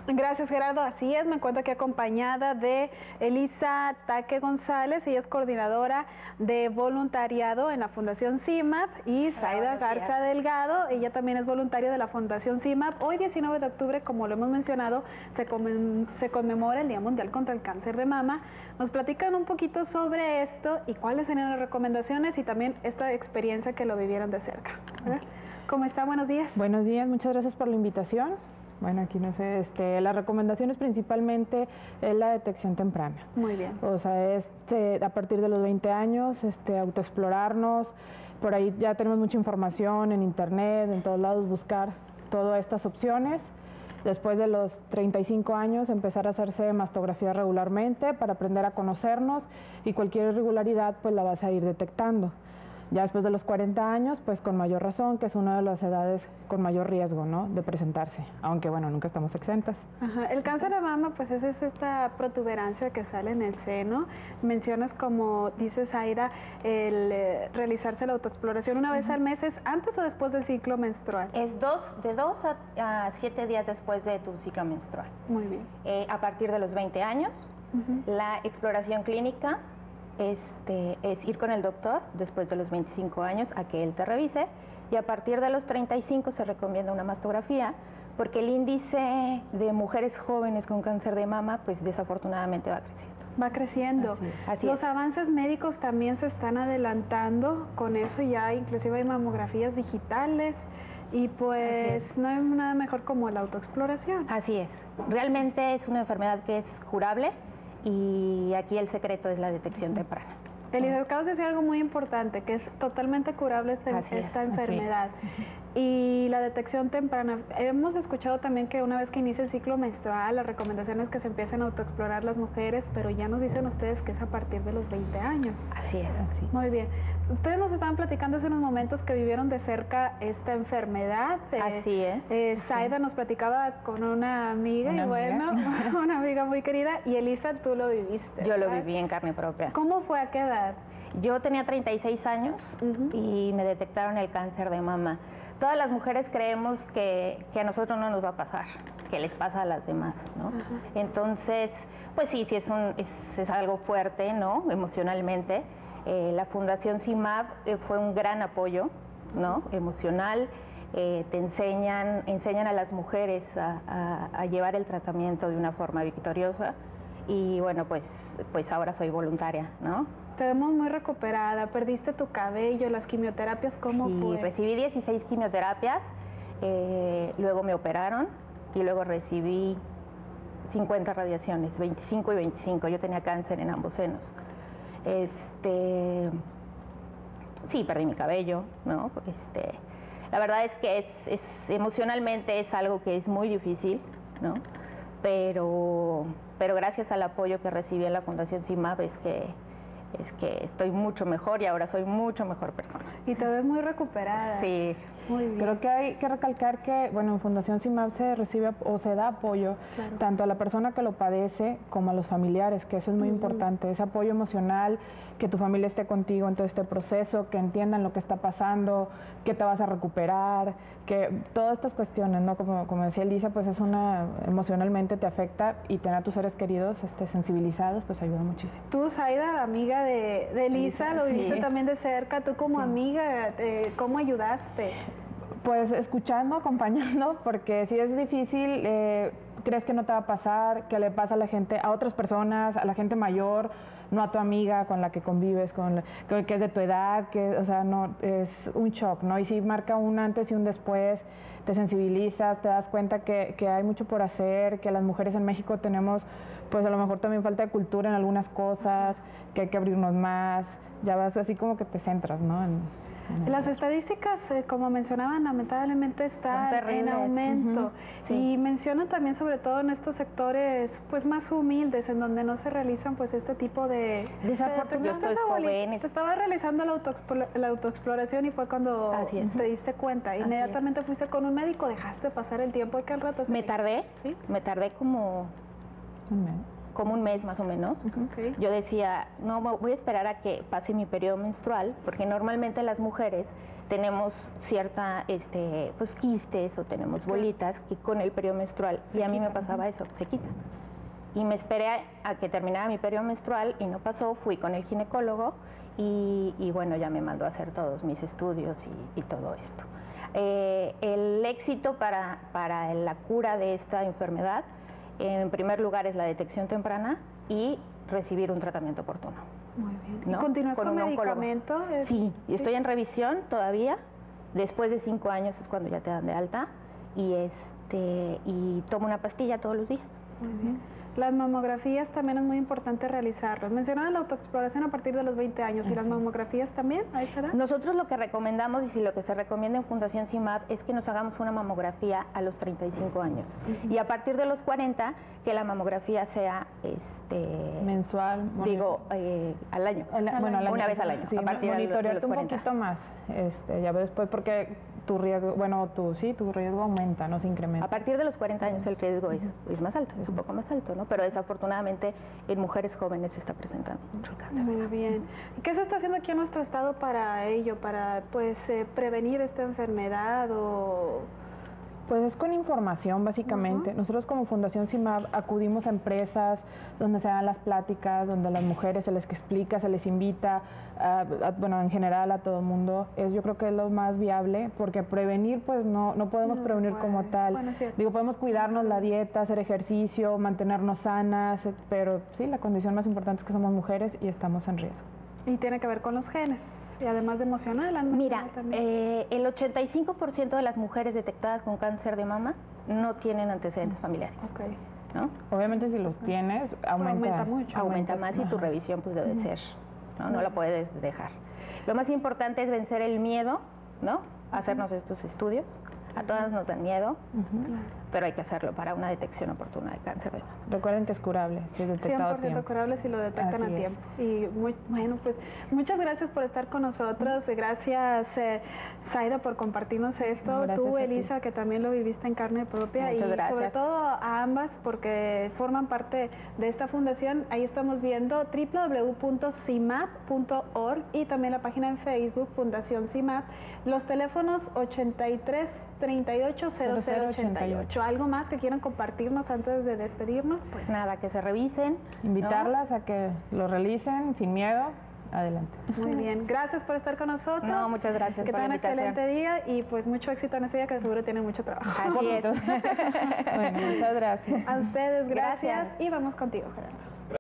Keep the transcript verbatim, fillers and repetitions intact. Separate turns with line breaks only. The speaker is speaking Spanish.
Gracias, Gerardo. Así es, me encuentro aquí acompañada de Elisa Taque González, ella es coordinadora de voluntariado en la Fundación C I M A P, y Zaida Garza Delgado, ella también es voluntaria de la Fundación C I M A P. Hoy, diecinueve de octubre, como lo hemos mencionado, se, conmem se conmemora el Día Mundial contra el Cáncer de Mama. Nos platican un poquito sobre esto y cuáles serían las recomendaciones y también esta experiencia que lo vivieron de cerca, ¿verdad? ¿Cómo está? Buenos días.
Buenos días, muchas gracias por la invitación. Bueno, aquí no sé, este, las recomendaciones principalmente es la detección temprana.
Muy bien.
O sea, es este, a partir de los veinte años, este, autoexplorarnos, por ahí ya tenemos mucha información en internet, en todos lados, buscar todas estas opciones. Después de los treinta y cinco años, empezar a hacerse mastografía regularmente para aprender a conocernos, y cualquier irregularidad pues la vas a ir detectando. Ya después de los cuarenta años, pues con mayor razón, que es una de las edades con mayor riesgo, ¿no?, de presentarse, aunque bueno, nunca estamos exentas.
Ajá. El cáncer de mama, pues es, es esta protuberancia que sale en el seno. Mencionas, como dice Zaida, el eh, realizarse la autoexploración una vez uh-huh. al mes. ¿Es antes o después del ciclo menstrual?
Es dos, de dos a, a siete días después de tu ciclo menstrual.
Muy bien.
Eh, a partir de los veinte años, uh-huh. la exploración clínica Este, es ir con el doctor después de los veinticinco años a que él te revise, y a partir de los treinta y cinco se recomienda una mastografía, porque el índice de mujeres jóvenes con cáncer de mama pues desafortunadamente va creciendo.
Va creciendo.
Así es. Así
Los
es.
avances médicos también se están adelantando con eso, ya inclusive hay mamografías digitales, y pues no hay nada mejor como la autoexploración.
Así es. Realmente es una enfermedad que es curable, y aquí el secreto es la detección temprana.
Elisa, acabas de decir algo muy importante, que es totalmente curable esta, esta es, enfermedad. Y la detección temprana. Hemos escuchado también que una vez que inicia el ciclo menstrual, la recomendación es que se empiecen a autoexplorar las mujeres, pero ya nos dicen ustedes que es a partir de los veinte años.
Así es. Así.
Muy bien. Ustedes nos estaban platicando hace unos momentos que vivieron de cerca esta enfermedad.
Así es.
Eh, Zaida nos platicaba con una amiga,
una
y bueno,
amiga.
una amiga muy querida, y Elisa, tú lo viviste.
Yo
¿verdad?
lo viví en carne propia.
¿Cómo fue? ¿A qué edad?
Yo tenía treinta y seis años uh-huh. y me detectaron el cáncer de mama. Todas las mujeres creemos que, que a nosotros no nos va a pasar, que les pasa a las demás, ¿no? Uh-huh. Entonces, pues sí, sí es, un, es, es algo fuerte, ¿no?, emocionalmente. Eh, la Fundación C I M A P eh, fue un gran apoyo, ¿no?, emocional. Eh, te enseñan, enseñan a las mujeres a, a, a llevar el tratamiento de una forma victoriosa, y bueno, pues, pues ahora soy voluntaria, ¿no?
Te vemos muy recuperada, perdiste tu cabello, las quimioterapias, ¿cómo
sí,
fue?
Recibí dieciséis quimioterapias, eh, luego me operaron, y luego recibí cincuenta radiaciones, veinticinco y veinticinco, yo tenía cáncer en ambos senos. Este, sí, perdí mi cabello, ¿no? Este, la verdad es que es, es, emocionalmente es algo que es muy difícil, ¿no? Pero, pero gracias al apoyo que recibí en la Fundación C I M A P es que es que estoy mucho mejor, y ahora soy mucho mejor persona.
Y te ves muy recuperada.
Sí.
Muy bien.
Creo que hay que recalcar que, bueno, en Fundación C I M A P se recibe o se da apoyo claro. tanto a la persona que lo padece como a los familiares, que eso es muy uh-huh. importante, ese apoyo emocional, que tu familia esté contigo en todo este proceso, que entiendan lo que está pasando, que te vas a recuperar, que todas estas cuestiones, ¿no? Como, como decía Elisa, pues es una, emocionalmente te afecta, y tener a tus seres queridos este, sensibilizados, pues ayuda muchísimo.
Tú, Zaida, amiga de, de Elisa, lo viviste sí. también de cerca, tú como sí. amiga, eh, ¿cómo ayudaste?
Pues escuchando, acompañando, porque si es difícil, eh, crees que no te va a pasar, que le pasa a la gente, a otras personas, a la gente mayor, no a tu amiga con la que convives, con la, que es de tu edad, que, o sea, no, es un shock, ¿no? Y si marca un antes y un después, te sensibilizas, te das cuenta que, que hay mucho por hacer, que las mujeres en México tenemos, pues a lo mejor también falta de cultura en algunas cosas, que hay que abrirnos más, ya vas así como que te centras, ¿no? En,
Las estadísticas, eh, como mencionaban, lamentablemente están en aumento. Uh-huh. Sí. Y mencionan también, sobre todo en estos sectores pues más humildes, en donde no se realizan pues este tipo de...
Desafortunadamente,
de, joven. Te estaba realizando la, autoexplo la autoexploración, y fue cuando te diste cuenta. Así Inmediatamente es. Fuiste con un médico, dejaste pasar el tiempo que al rato...
Me tardé,
¿sí?
Me tardé como... como un mes más o menos.
Okay.
Yo decía, no, voy a esperar a que pase mi periodo menstrual, porque normalmente las mujeres tenemos cierta, este, pues quistes o tenemos bolitas que con el periodo menstrual, se y a mí quitan, me pasaba eso, se quitan. Y me esperé a, a que terminara mi periodo menstrual y no pasó, fui con el ginecólogo y, y bueno, ya me mandó a hacer todos mis estudios y, y todo esto. Eh, el éxito para, para la cura de esta enfermedad, en primer lugar, es la detección temprana y recibir un tratamiento oportuno.
Muy bien.
¿No?
¿Y continúas con,
con un
medicamento?
Es... Sí, y estoy en revisión todavía. Después de cinco años es cuando ya te dan de alta y, este, y tomo una pastilla todos los días.
Muy bien. Las mamografías también es muy importante realizarlas. Mencionaban la autoexploración a partir de los veinte años. ¿Y las mamografías también a esa edad?
Nosotros lo que recomendamos y si lo que se recomienda en Fundación CIMAP es que nos hagamos una mamografía a los treinta y cinco años. Uh-huh. Y a partir de los cuarenta, que la mamografía sea este,
mensual.
Digo, eh, al año.
El,
al
bueno,
año.
Al
una
año.
vez al año.
Sí,
a partir
monitorearte
de los
un
cuarenta.
poquito más. Este, ya después porque tu riesgo, bueno, tu, sí, tu riesgo aumenta, no se incrementa.
A partir de los cuarenta años el riesgo es, es más alto, es un poco más alto, ¿no? Pero desafortunadamente en mujeres jóvenes se está presentando mucho el cáncer.
Muy bien. ¿Qué se está haciendo aquí en nuestro estado para ello, para pues eh, prevenir esta enfermedad o...?
Pues es con información, básicamente. Uh-huh. Nosotros como Fundación CIMAP acudimos a empresas donde se dan las pláticas, donde a las mujeres se les explica, se les invita, uh, a, bueno, en general a todo el mundo. Es, yo creo que es lo más viable, porque prevenir, pues no, no podemos no, prevenir bueno, como tal.
Bueno, sí.
Digo, podemos cuidarnos la dieta, hacer ejercicio, mantenernos sanas, pero sí, la condición más importante es que somos mujeres y estamos en riesgo.
Y tiene que ver con los genes. Y además de emocional.
Mira, eh, el ochenta y cinco por ciento de las mujeres detectadas con cáncer de mama no tienen antecedentes familiares.
Okay.
¿No?
Obviamente si los tienes, aumenta,
aumenta mucho.
Aumenta, aumenta más y tu revisión pues debe uh-huh. ser, ¿no? No la puedes dejar. Lo más importante es vencer el miedo, ¿no? Hacernos uh-huh. estos estudios. A todas nos dan miedo, uh-huh. pero hay que hacerlo para una detección oportuna de cáncer de mama.
Recuerden que es curable, si es detectado
cien por ciento
a tiempo.
curable si lo detectan
Así
a tiempo. Es. Y muy, bueno, pues muchas gracias por estar con nosotros. Uh-huh. Gracias, eh, Zaida, por compartirnos esto.
Gracias
Tú, Elisa, que también lo viviste en carne propia.
Muchas
y
gracias.
sobre todo a ambas, porque forman parte de esta fundación. Ahí estamos viendo doble u doble u doble u punto cimap punto org y también la página en Facebook, Fundación CIMAP. Los teléfonos ochenta y tres, treinta y ocho, cero cero ochenta y ocho. ¿Algo más que quieran compartirnos antes de despedirnos?
Pues nada, que se revisen.
Invitarlas
¿no?
a que lo realicen sin miedo. Adelante.
Muy bien. Gracias por estar con nosotros.
No, muchas gracias
que
por la invitación.
Que tengan un excelente día y pues mucho éxito en este día que seguro tienen mucho trabajo.
Así es.
Bueno, muchas gracias.
A ustedes, gracias.
Gracias.
Y vamos contigo, Gerardo.